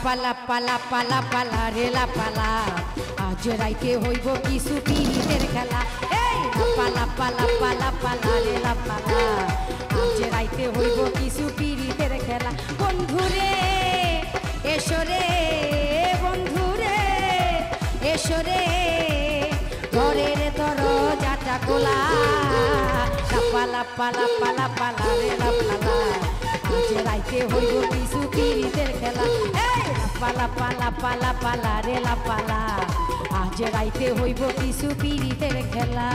পালা পালা পালা পালা রেলা পালা আজ রাইতে হইব কিছু পিরিতের খেলা এই পালা পালা পালা পালা রেলা পালা আজ রাইতে হইব কিছু পিরিতের খেলা বন্ধুরে এসরে বন্ধুরে এসরে ঘরের দরজাটা খোলা পালা পালা পালা পালা রেলা পালা আজ রাইতে হইব কিছু পিরিতের খেলা পালা পালা পালা পালা রেলা পালা আজ রাইতে হইব কিছু পিরিতের খেলা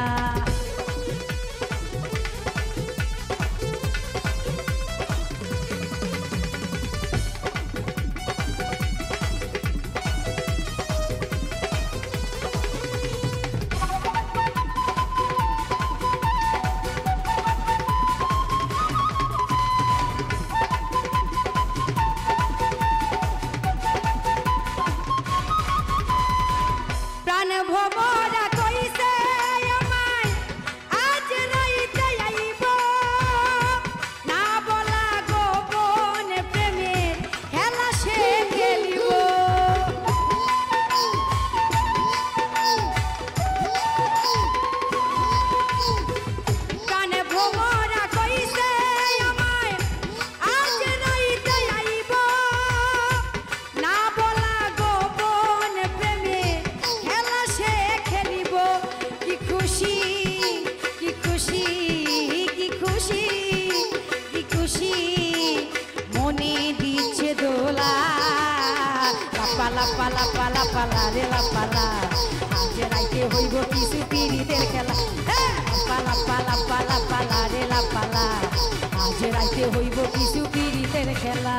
পালা পালা পালা পালা রেলা পালা আজ রাইতে হইব কিছু পিরিতের খেলা পালা পালা পালা পালা রেলা পালা আজ রাইতে হইব কিছু পিরিতের খেলা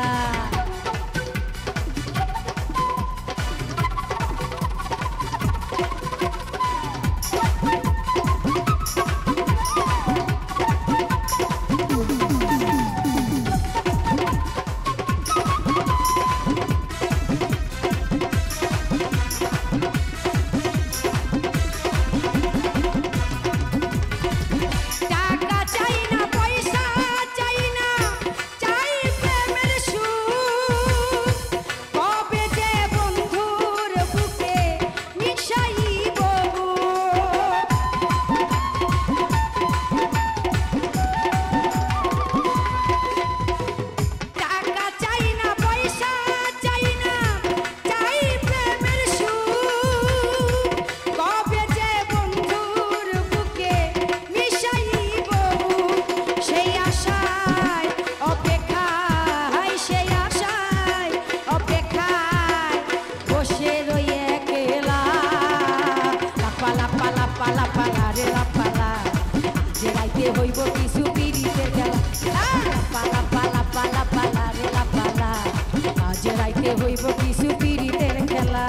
হইব কিছু পিরিতের খেলা পালা পালা পালা পালা রেলা পালা আজ রাইতে হইব কিছু পিরিতের খেলা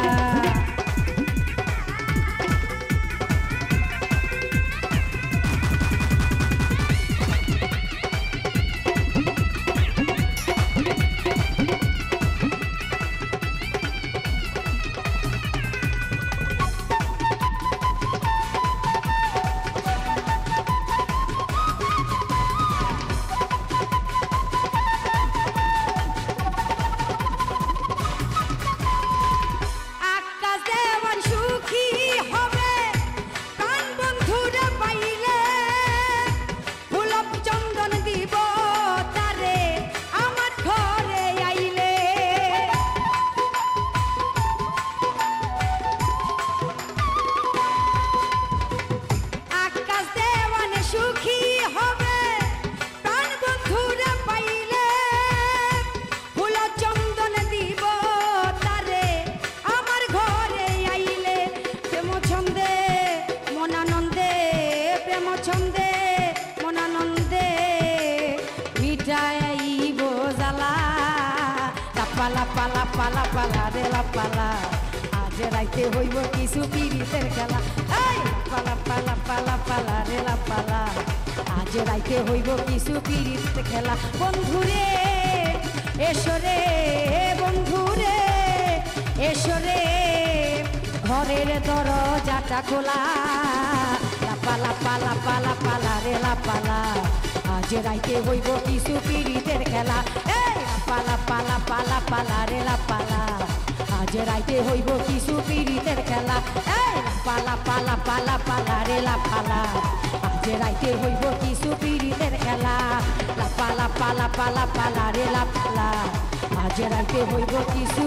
পালা পালা পালা পালা রেলা পালা আজ রাইতে হইব কিছু পিরিতের খেলা পালা পালা পালা পালা রেলা পালা আজ রাইতে হইব কিছু পিরিতের খেলা বন্ধুরে এসরে বন্ধুরে এসরে ঘরের দরজাটা খোলা পালা পালা পালা পালা রেলা পালা আজ রাইতে হইব কিছু পিরিতের খেলা পালা পালা পালা পালা রে লা পালা আজ রাইতে হইব কিছু পীড়িতের খেলা এই পালা পালা পালা পালা রে লা পালা আজ রাইতে হইব কিছু পীড়িতের খেলা লা পালা পালা পালা পালা রে লা পালা আজ রাইতে হইব কিছু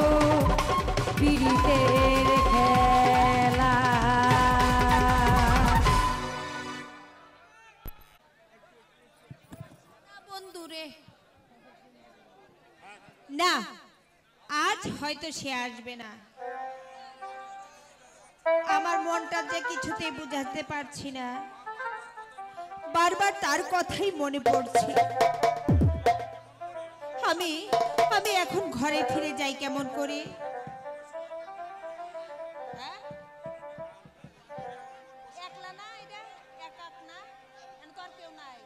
পীড়িতের খেলা। বন্ধুরে না আজ হয়তো সে আসবে না আমার মনটা যে কিছুতেই বুঝাতে পারছি না বারবার তার কথাই মনে পড়ছে আমি আমি এখন ঘরে ফিরে যাই কেমন করে একলা না এটা একা না এন তো আর কেউ নাই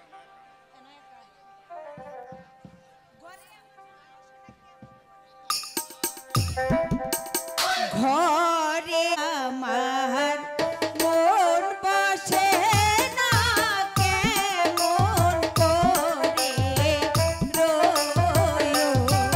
ঘরে আমার মন বসে না কেমন করে রইও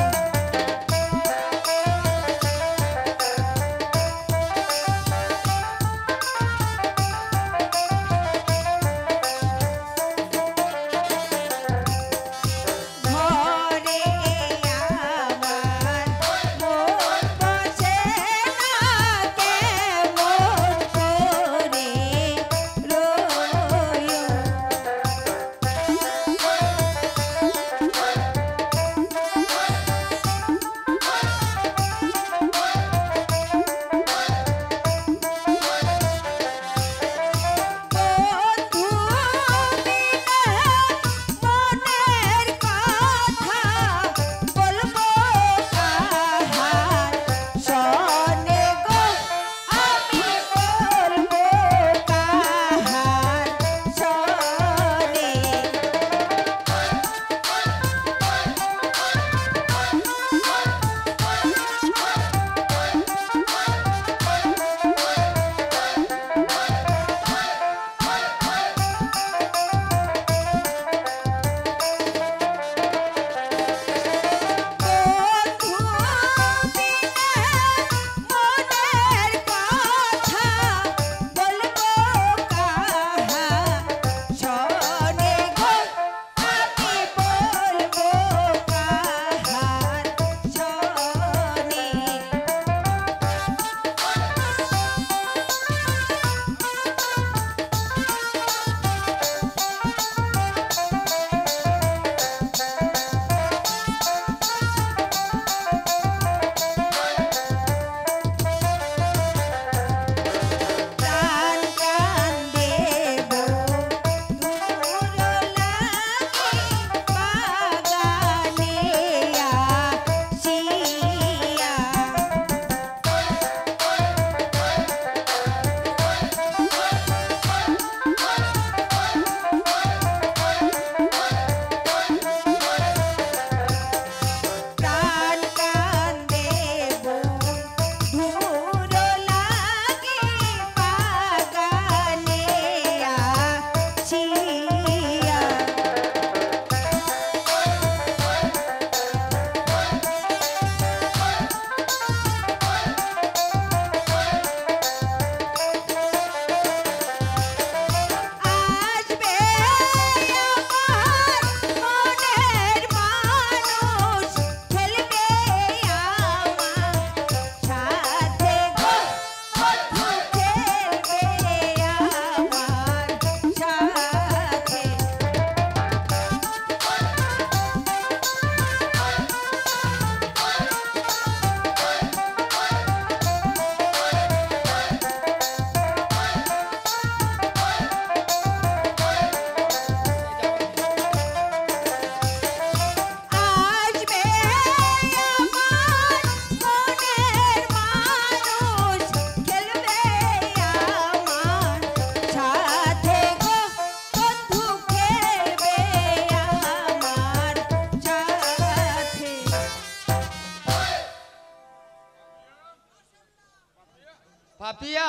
পাপিয়া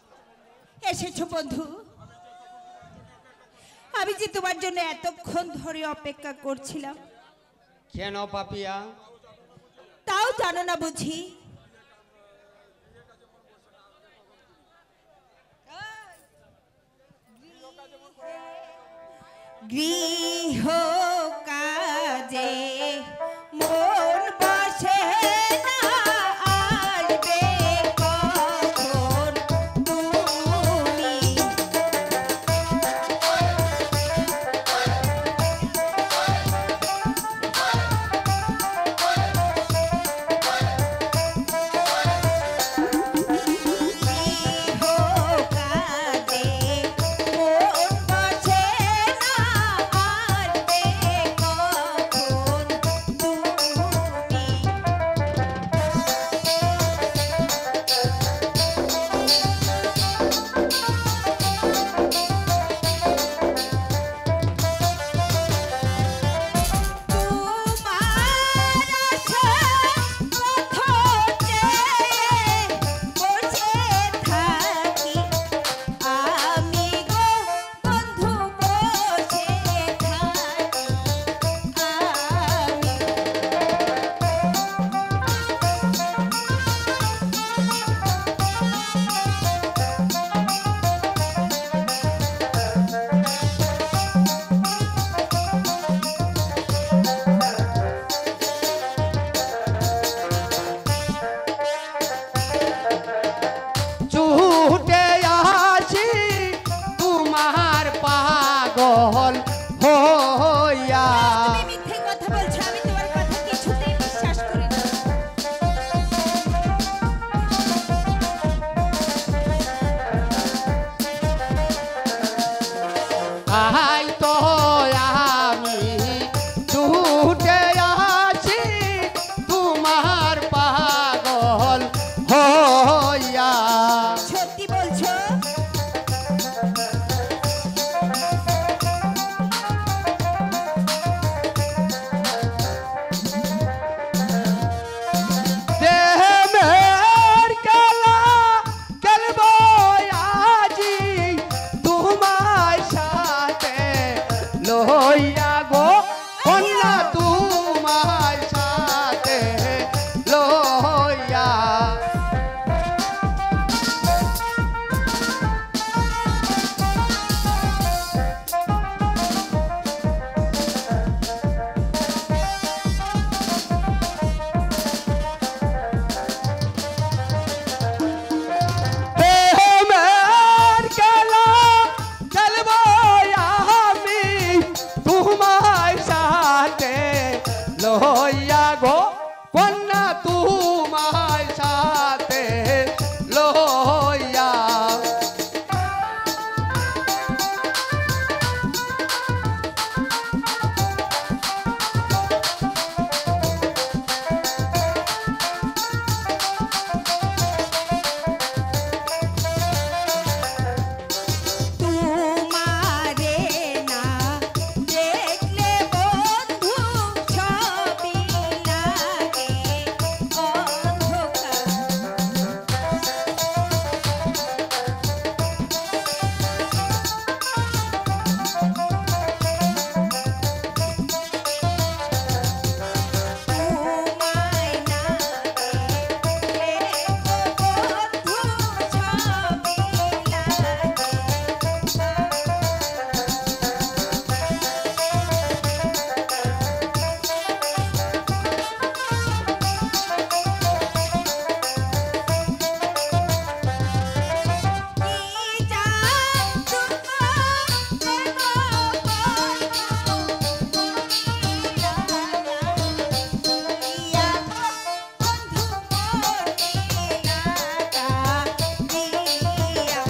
এসেছো বন্ধু আমি যে তোমার জন্য এতক্ষণ ধরে অপেক্ষা করছিলাম কেন পাপিয়া? তাও জানো না বুঝি? গৃহ কাজে মন বসে না, আসবে কখন তুমি? গৃহ কাজে মন বসে না, আসবে কখন তুমি? তোমার আশা কখন চেয়ে বসে থাকি আমি গো বন্ধু, বসে থাকি আমি। ছুটে আসি তোমার পাগল হইয়া। তুমি মিথ্যে কথা বলছো, আমি তোমার কথা কিছুতেই বিশ্বাস করি না। আই তো আমি ছুটে আসি তোমার পাগল হইয়া। সত্যি বলছো? প্রেমের খেলা খেলবো আজি তোমার সাথে লইয়া গো কন্যা, তোমার সাথে লইয়া। প্রেমের খেলা খেলবো আমি তোমার সাথে লইয়া গো কন্যা, তোমার সাথে লইয়া। তোমারে না দেখলে বন্ধু ছবি লাগে অন্ধকার। তোমায় না দেখলে বন্ধু ছবি লাগে। কি জাদু প্রেম ইয়া বন্ধু দিয়া।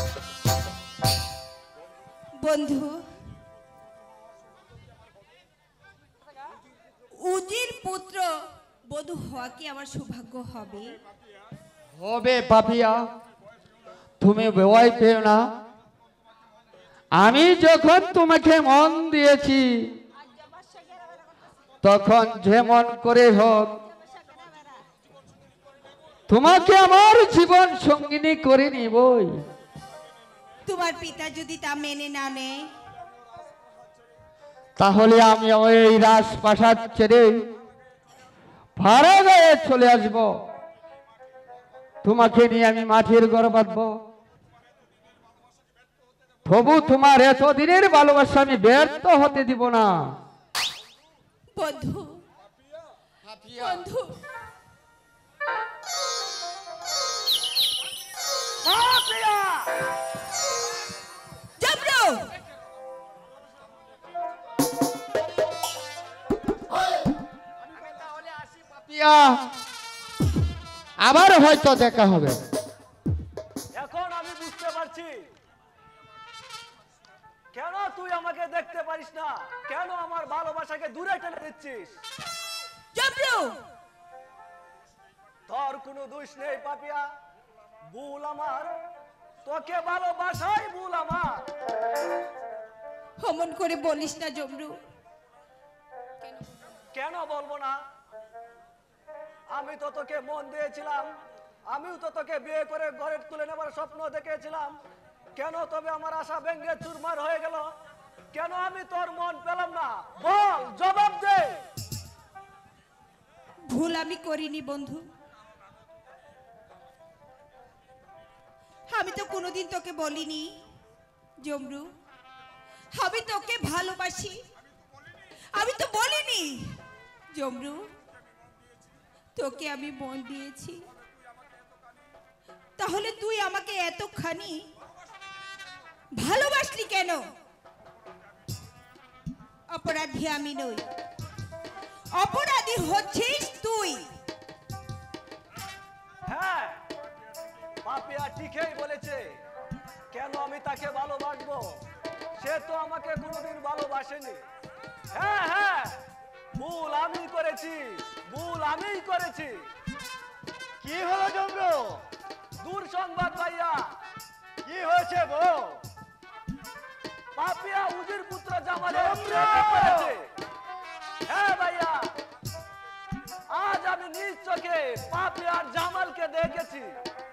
বন্ধু পুত্র বধূ হওয়া কি আমার সৌভাগ্য হবে? হবে পাপিয়া, তুমি ভয় পেও না। আমি যখন তোমাকে মন দিয়েছি তখন যেমন করে হোক তোমাকে আমার জীবন সঙ্গিনী করে নিবই। তোমার পিতা যদি তা মেনে না নেয়, তাহলে আমি এই রাজপ্রাসাদ ছেড়ে ভাড়া গায়ে চলে আসব। তোমাকে নিয়ে আমি মাটির ঘর বাঁধব। তবু তোমার এতদিনের ভালোবাসা আমি ব্যর্থ হতে দিব না। বন্ধু বন্ধু জবরু! পাপিয়া, আবার হয়তো দেখা হবে। এখন আমি বুঝতে পারছি কেন তুই আমাকে দেখতে পারিস না, কেন আমার ভালোবাসাকে দূরে টেনে দিচ্ছিস। জবরু! তোর কোনো দোষ নেই পাপিয়া, ভুল আমার, তোকে ভালোবাসাই ভুল আমার। অমন করে বলিস না জবরু। কেন বলবো না? আমি তো তোকে মন দিয়েছিলাম, আমিও তো তোকে বিয়ে করে ঘরে তুলে নেবার স্বপ্ন দেখেছিলাম। কেন তবে আমার আশা ভেঙে চুরমার হয়ে গেল? কেন আমি তোর মন পেলাম না? বল, জবাব দে। ভুল আমি করিনি বন্ধু। আমি তো কোনোদিন তোকে বলিনি জমরু আমি তোকে ভালোবাসি। আমি তো বলিনি জমরু তোকে আমি মন দিয়েছি। তাহলে তুই আমাকে এতখানি ভালোবাসলি কেন? অপরাধী আমি নই, অপরাধী হচ্ছিস তুই। হ্যাঁ, পাপিয়া ঠিকই বলেছে। কেন আমি তাকে ভালোবাসবো? সে তো আমাকে কোনোদিন ভালোবাসেনি। হ্যাঁ হ্যাঁ, ভুল আমি করেছি, ভুল আমিই করেছি। কি হলো জমরু? দূর সংবাদ ভাইয়া। কি হয়েছে বল? পাপিয়া উজির পুত্র জামালের জমরু! বিয়ে করেছে। হ্যাঁ ভাইয়া, আজ আমি নিজ চোখে পাপিয়ার জামালকে দেখেছি।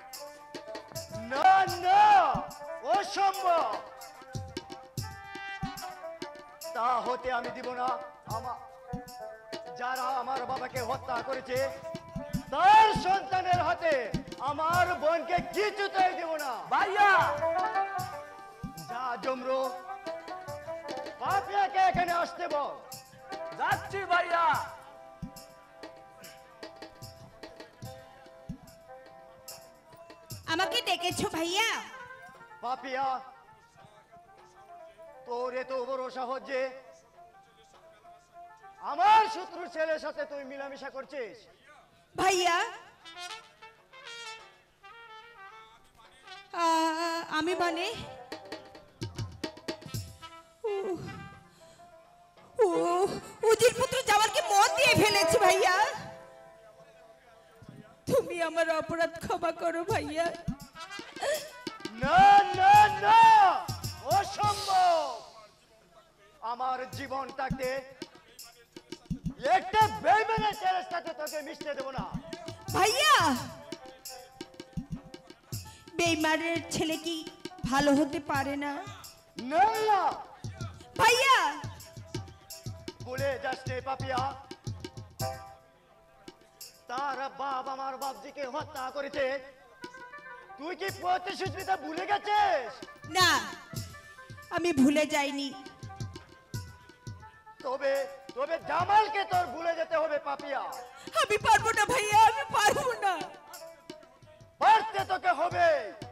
না না, অসম্ভব। তা হতে আমি দিব না। যারা আমার বাবাকে হত্যা করেছে তার সন্তানের হাতে আমার বোনকে কিছুতেই দিব না। ভাইয়া, যা জমরু, পাপিয়াকে এখানে আসতে বল। যাচ্ছি ভাইয়া। আমাকে ডেকেছো ভাইয়া? পাপিয়া, তোর এত বড় সাহস যে আমার শত্রুর ছেলের সাথে তুই মিলামিশা করছিস? ভাইয়া আমি মানে উজির পুত্র জামালকে মত দিয়ে ফেলেছি ভাইয়া। তুমি আমার অপরাধ ক্ষমা করো ভাইয়া। না না না, অসম্ভব। আমার জীবনটাকে একটা বেইমানের ছেলের সাথে তোকে মিশতে দেব না। ভাইয়া, বেইমানের ছেলে কি ভালো হতে পারে না? না না, ভাইয়া বলে যাস রে পাপিয়া, তার বাপ আমার বাপজিকে হত্যা করেছে। তুই কি প্রতিশ্রুতিটা ভুলে গেছিস? না, আমি ভুলে যাইনি। তবে তবে জামালকে তোর ভুলে যেতে হবে পাপিয়া। আমি পারবো না ভাইয়া, আমি পারবো না। পারতে তোকে হবে।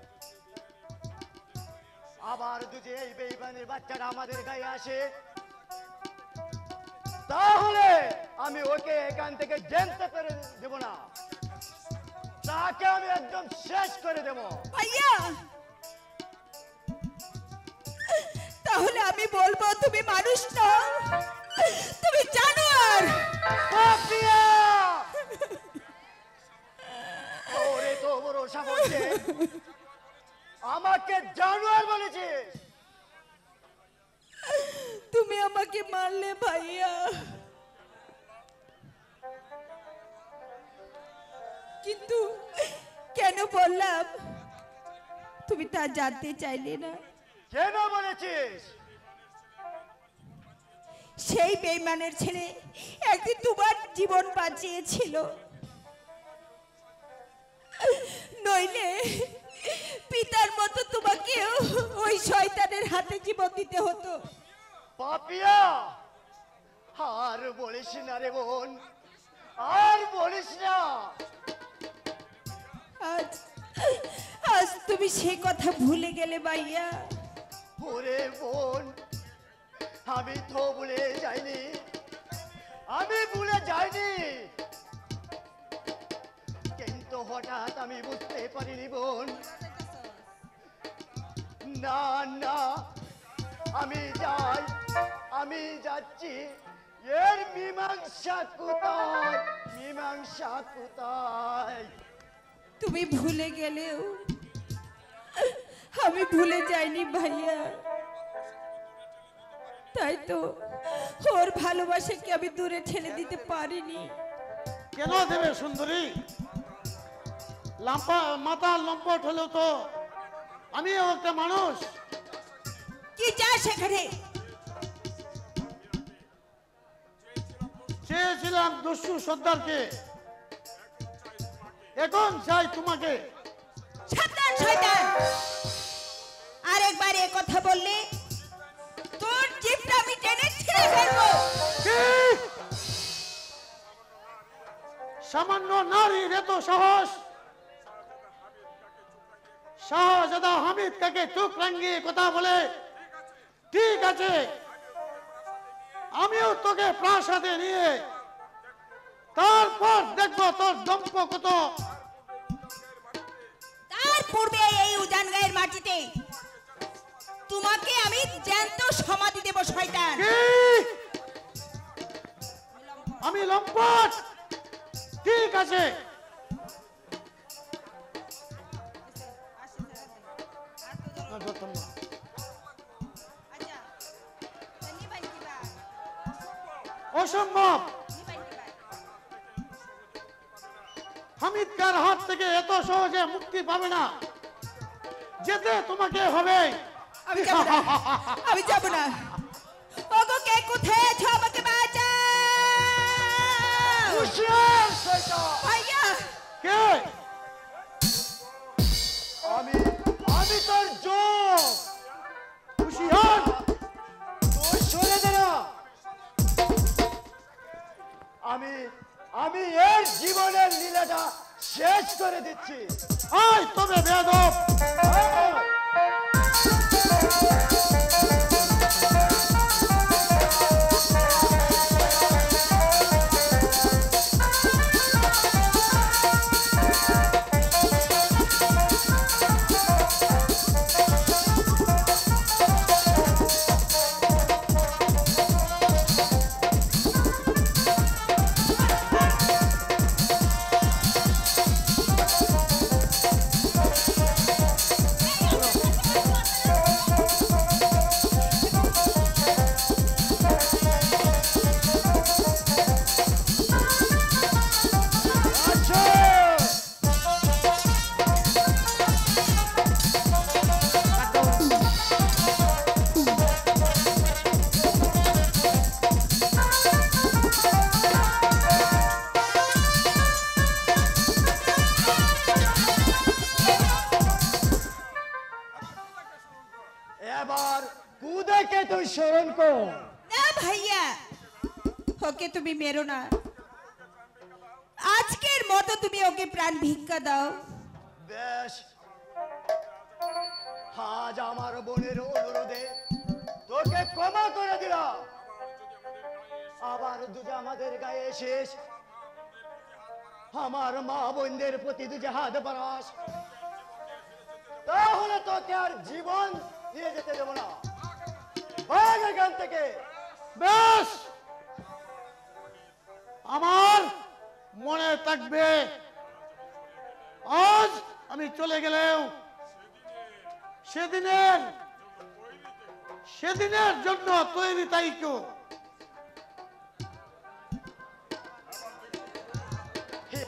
আবার যদি এই বেঈমানের বাচ্চারা আমাদের গায়ে আসে তাহলে আমি ওকে এখান থেকে জানতে পেরে দেব না, তাকে আমি একদম শেষ করে দেব। ভাইয়া, তাহলে আমি বলবো তুমি মানুষ নও, তুমি জানোয়ার। পাপিয়া! বললে ভাইয়া? কিন্তু কেন বললাম তুমি তা জানতে চাইলে না। কেন বলেছিস? সেই বেঈমানের ছেলে একদিন তোমার জীবন বাঁচিয়েছিল, নইলে পিতার মতো তোমাকেও ওই শয়তানের হাতে জীবন দিতে হতো। পাপিয়া, আর বলিস না রে বোন, আর বলিস না। আজ আজ তুমি সে কথা ভুলে গেলে ভাইয়া। ওরে বোন, আমি তো ভুলে যাইনি, আমি ভুলে যাইনি, কিন্তু হঠাৎ আমি বুঝতে পারিনি বোন। না না, আমি যাই, আমি যাচ্ছি। এর মীমাংসা কোথায়? মীমাংসা কোথায়? তুমি ভুলে গেলেও আমি ভুলে যাইনি ভাইয়া। তাই তো ওর ভালোবাসাকে আমি দূরে ঠেলে দিতে পারিনি। কেন দেবে সুন্দরী? মাথা লম্পট হলেও তো আমিও একটা মানুষ। কি যা সেখানে? চেয়েছিলাম দস্যু সর্দারকে, এখন চাই তোমাকে। সাবধান শয়তান, আরেকবার এ কথা বললে তোর জিভটা আমি টেনে ছিঁড়ে ফেলবো। কি? সামান্য নারীর এত সাহস? শাহজাদা হামিদ কাকে চোখ রাঙিয়ে কথা বলে? ঠিক আছে, আমিও তোকে প্রাসাদে নিয়ে তারপর দেখবো তোর দম্প কত। তার পূর্বে এই উজান গায়ের মাটিতে তোমাকে আমি জ্যান্ত সমাধি দেব শয়তান। কি? আমি লম্পট? ঠিক আছে, অসম্ভব। হামিদ কার হাত থেকে এত সহজে মুক্তি পাবে না, যেতে তোমাকে হবে। আমি যাব না, আমি যাব না। ওগো কে কোথায় আছো? আমাকে বাঁচাও। হুঁশিয়ার শয়তান! ভাইয়া, কে? আমি আমি তোর জম। হুঁশিয়ার! তুই সরে দে না। আমি আমি এর জীবনের লীলাটা শেষ করে দিচ্ছি। আয় তবে বেয়াদব। এবার কুদাকে তুই স্মরণ কর। না ভাইয়া, ওকে তুমি মেরো না। আজকের মতো তুমি ওকে প্রাণ ভিক্ষা দাও। বেশ, আজ আমার বোনের অনুরোধে তোকে ক্ষমা করে দিলাম। আবার দুজে আমাদের গায়ে শেষ, আমার মা বোনদের প্রতি দুজে হাত বাড়াস, তাহলে তোকে আর জীবন দিয়ে যেতে দেব না। ভাগ এখান থেকে। বেশ, আমার মনে থাকবে। আজ আমি চলে গেলেও সেদিনের জন্য তৈরি তাইকো।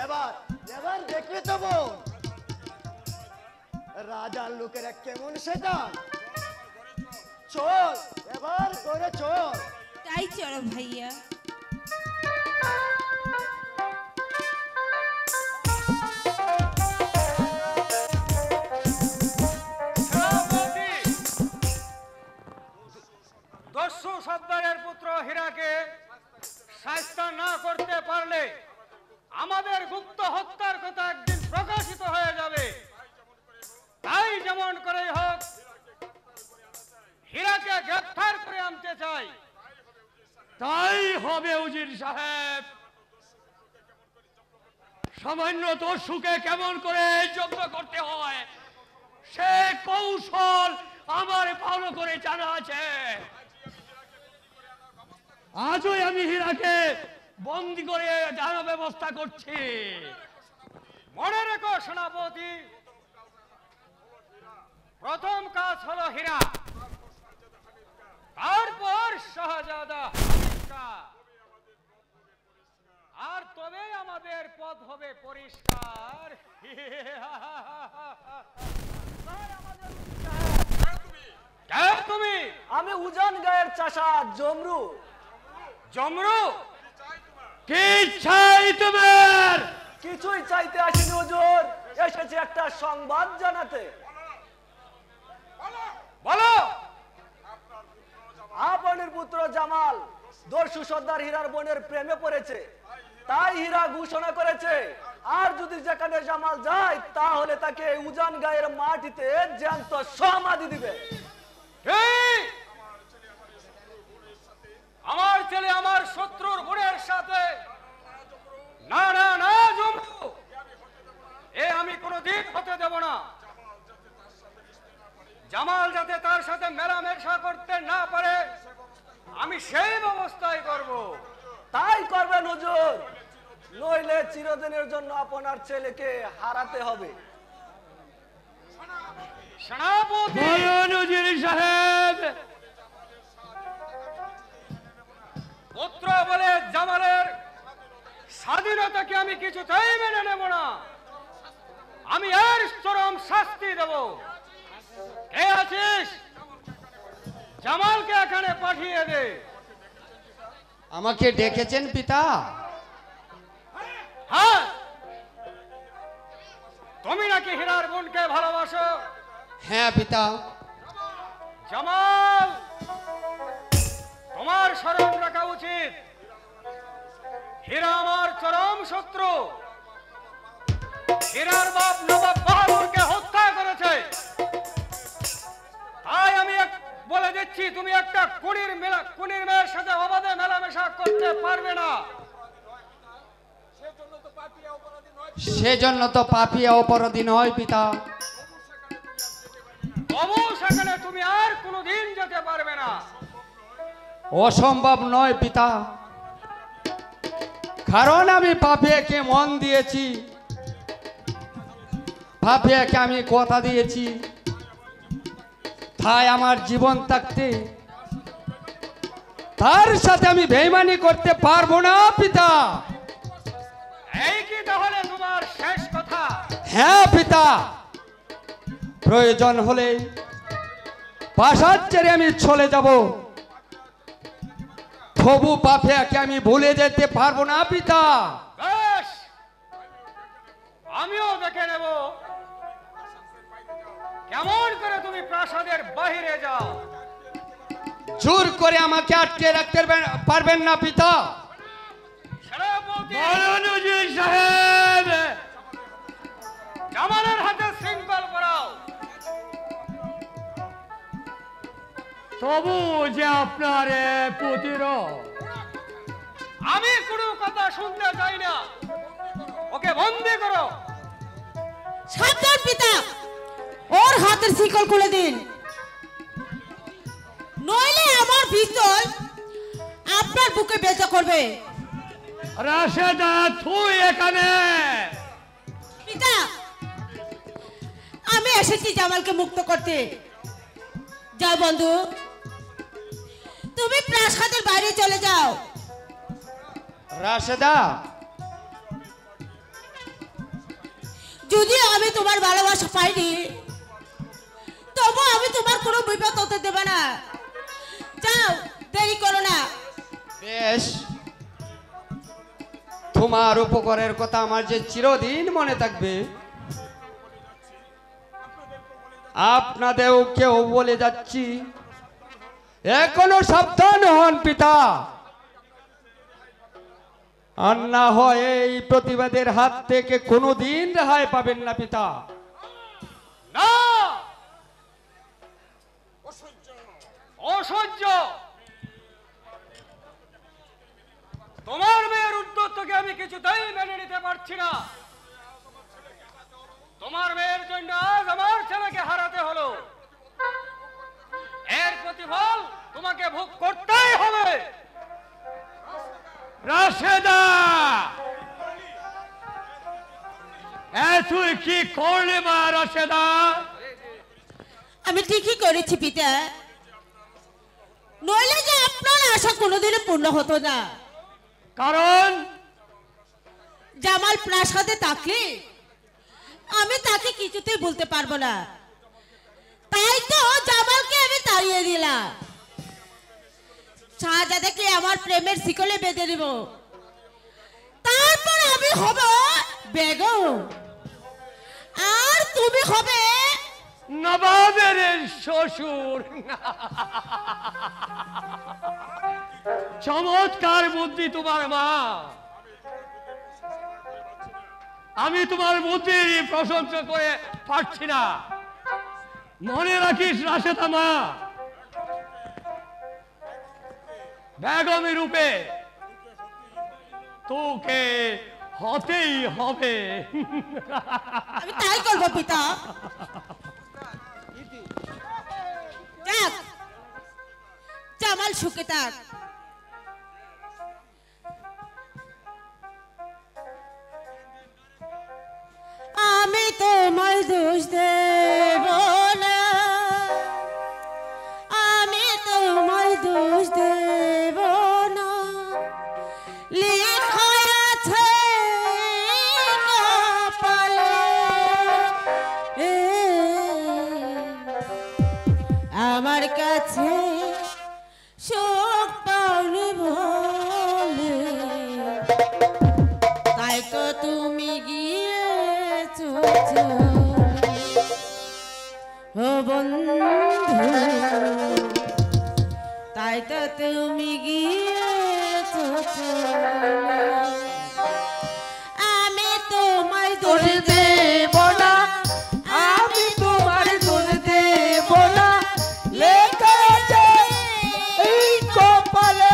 এবার এবার দেখবি তো বোন রাজার লোকেরা কেমন সেটা চল এবার করে চল তাই চলো ভাইয়া। দস্যু সর্দারের পুত্র হীরাকে শাস্তি না করতে পারলে আমাদের গুপ্ত হত্যার কথা একদিন প্রকাশিত হয়ে যাবে। তাই যেমন করেই হোক হীরাকে গ্রেফতার করে আনতে চাই। তাই হবে উজির সাহেব। সামান্য দস্যুকে কেমন করে জব্দ করতে হয় সে কৌশল আমার ভালো করে জানা আছে। আজই আমি হীরাকে বন্দি করে জানা ব্যবস্থা করছি। মনে রেখো সেনাপতি, প্রথম কাজ হলো হীরা, তারপর শাহজাদা আর তবে আমাদের পথ হবে পরিষ্কার। কে তুমি? আমি উজান গায়ের চাষা জমরু। জমরু? কি চাই তোমার? কিছুই চাইতে আসিনি হুজুর, এসেছি একটা সংবাদ জানাতে। বলো। আপনের পুত্র জামাল দস্যু সর্দার হীরার বোনের প্রেমে পড়েছে, তাই হীরা ঘোষণা করেছে আর যদি যেখানে জামাল যায় তাহলে তাকে উজান গায়ের মাটিতে জ্যান্ত সমাধি দিবে। ঠিক। আমার ছেলে আমার শত্রুর বোনের সাথে না না না জমরু, এ আমি কোনোদিন হতে দেব না। জামাল যাতে তার সাথে মেলামেশা করতে না পারে আমি সেই ব্যবস্থাই করব। তাই করবেন হুজুর, নইলে চিরদিনের জন্য আপনার ছেলেকে হারাতে হবে। সেনাপতি, বলুন উজির সাহেব। পুত্র বলে জামালের স্বাধীনতাকে আমি কিছুতেই মেনে নেব না। আমি এর চরম শাস্তি দেব। কে আছিস? জামালকে এখানে পাঠিয়ে দে। আমাকে ডেকেছেন পিতা? হ্যাঁ, তুমি নাকি হীরার বোনকে ভালোবাসো? হ্যাঁ পিতা। জামাল, তোমার স্মরণ রাখা উচিত হীরা আমার চরম শত্রু। হীরার বাপ নবাব বাহাদুরকে হত্যা করেছে। তাই আমি বলে দিচ্ছি তুমি একটা কুড়ির মেয়ের সাথে অবাধে মেলামেশা করতে পারবে না। সেজন্য তো পাপিয়া অপরাধী নয় পিতা। তবু সেখানে তুমি আর কোনোদিন যেতে পারবে না। অসম্ভব নয় পিতা, কারণ আমি পাপিয়াকে মন দিয়েছি, পাপিয়াকে আমি কথা দিয়েছি। তাই আমার জীবন থাকতে তার সাথে আমি বেইমানি করতে পারবো না পিতা। এই কি তাহলে তোমার শেষ কথা? হ্যাঁ পিতা, প্রয়োজন হলে প্রাসাদ ছেড়ে আমি চলে যাব, তবু পাপিয়াকে আমি ভুলে যেতে পারবো না পিতা। বেশ, আমিও দেখে নেব কেমন করে তুমি প্রাসাদের বাহিরে যাও। জোর করে আমাকে আটকে রাখতে পারবেন না পিতা। সেনাপতি, বলুন উজির সাহেব। জামালের হাতে শৃঙ্খল করাও। তবু যে আপনার পুতির আমি কোনো কথা শুনতে চাই না, ওকে বন্দি করো। সাবধান পিতা, ওর হাতের শিকল খুলে দিন, নইলে আমার পিস্তল আপনার বুকে বেচা করবে। রাশেদা তুই এখানে। পিতা, আমি এসেছি জামালকে মুক্ত করতে। যাও বন্ধু, তুমি প্রাসাদের বাইরে চলে যাও। রাশেদা, যদি আমি তোমার ভালোবাসা পাইনি তবু আমি তোমার কোনো বিপদ হতে দেব না। যাও, দেরি করো না। বেশ, তোমার উপকারের কথা আমার যে চিরদিন মনে থাকবে। আপনাদেরকেও বলে যাচ্ছি, এখনো সাবধান হন পিতা, আর না হয় এই প্রতিবাদের হাত থেকে কোনোদিন রেহাই পাবেন না পিতা। না, অসহ্য। তোমার মেয়ের উদ্যোগকে আমি কিছুতেই মেনে নিতে পারছি না। তোমার মেয়ের জন্য আজ আমার ছেলেকে হারাতে হলো, এর প্রতিফল তোমাকে ভোগ করতেই হবে। রাশেদা, তুই কি করলে মা রাশেদা? আমি ঠিকই করেছি পিতা, নইলে যে আপনার আশা কোনোদিনও পূর্ণ হতো না। কারণ জামাল প্রাসাদে থাকলে আমি তাকে কিছুতেই বলতে পারবো না, তাই তো জামালকে আমি তাড়িয়ে দিলাম। শাহজাদাকে আমার প্রেমের শিকলে বেঁধে দিব, তারপর আমি হব বেগম আর তুমি হবে নবাবের শ্বশুর। চমৎকার বুদ্ধি তোমার মা, আমি তোমার বুদ্ধির প্রশংসা করে পারছি না। মনে রাখিস রাশেদা মা, বেগমের রূপে তোকে হতেই হবে। আমি তাই করবো পিতা। যাক, জামাল সুখে থাক। আমি তোমায় দোষ দেব না, আমি তোমায় দোষ দেব না, লেখা আছে কপালে আমার কাছে সুখ পাওনি বলে, তাই তো তুমি গিয়েছো ও বন্ধু, তাই তো তুমি গিয়েছো আমি তোমায় দোষ দেব না, আমি তোমার দোষ দেব না, লেখা আছে এই কপালে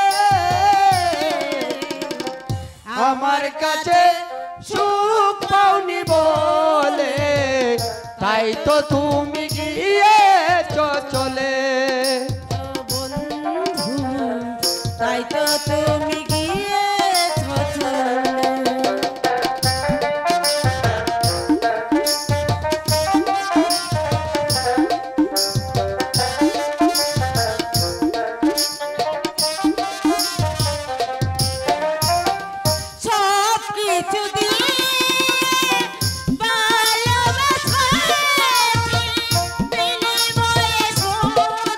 আমার কাছে সুখ পাওনি বলে, তাই তো তুমি গিয়েছো চলে। বন্ধু, তাই তো তুমি গিয়েছো চলে। সব কিছু দিয়ে ভালোবাসি, বিনিময়ে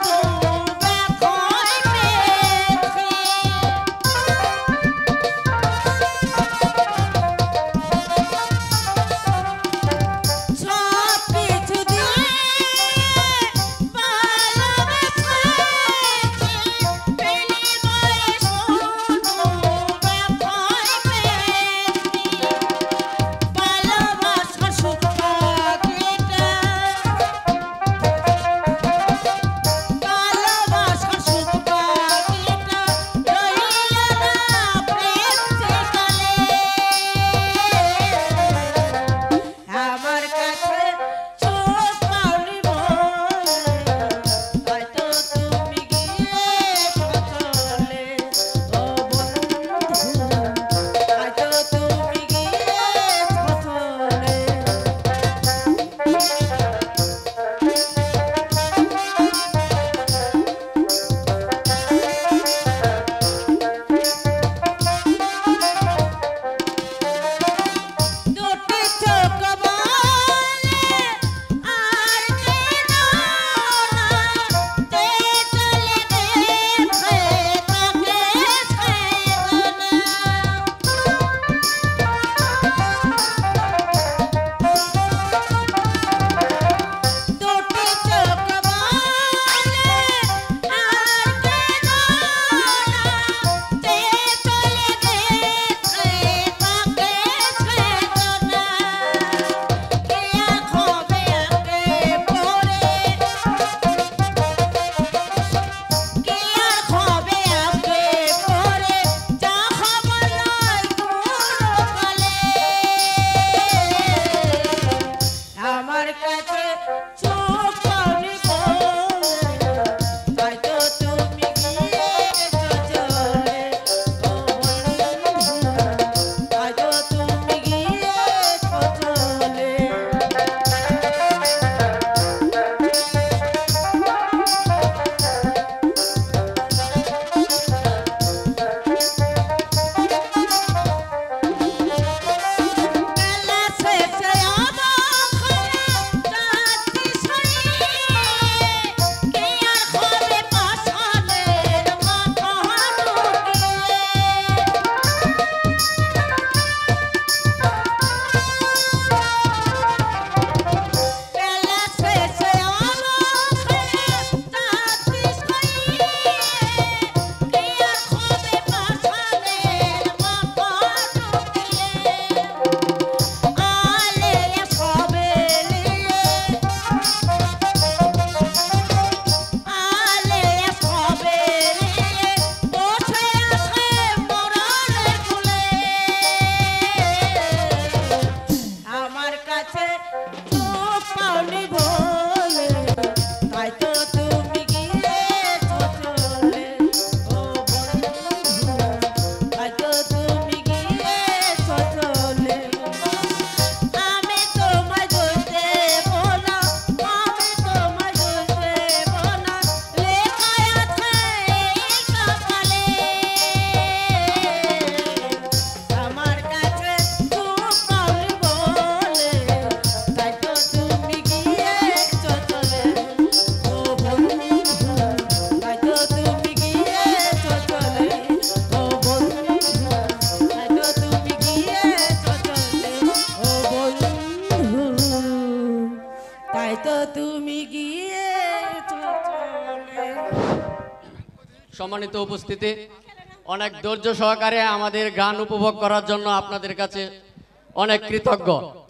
সম্মানিত উপস্থিতি, অনেক ধৈর্য সহকারে আমাদের গান উপভোগ করার জন্য আপনাদের কাছে অনেক কৃতজ্ঞ।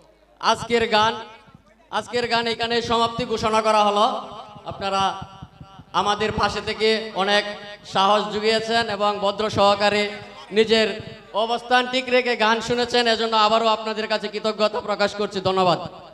আজকের গান এখানে সমাপ্তি ঘোষণা করা হলো। আপনারা আমাদের পাশে থেকে অনেক সাহস জুগিয়েছেন এবং ভদ্র সহকারে নিজের অবস্থান ঠিক রেখে গান শুনেছেন, এজন্য আবারও আপনাদের কাছে কৃতজ্ঞতা প্রকাশ করছি। ধন্যবাদ।